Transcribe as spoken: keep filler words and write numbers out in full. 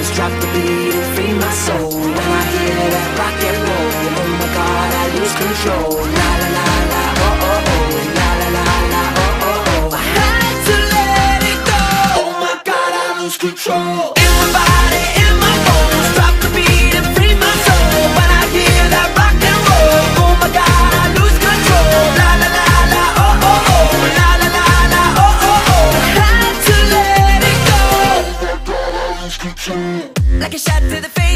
bones, drop the beat and free my soul. When I hear that rock and roll, oh my God, I lose control. La la la la, oh oh oh, la la la la, oh oh oh. I had to let it go. Oh my God, I lose control. In my body, in my bones, drop the beat and free my soul. When I hear that rock and roll, oh my God, I lose control. La la la la, oh oh oh, la la la la, oh oh oh. I had to let it go. Oh my God, I lose control. Like a shot to the face.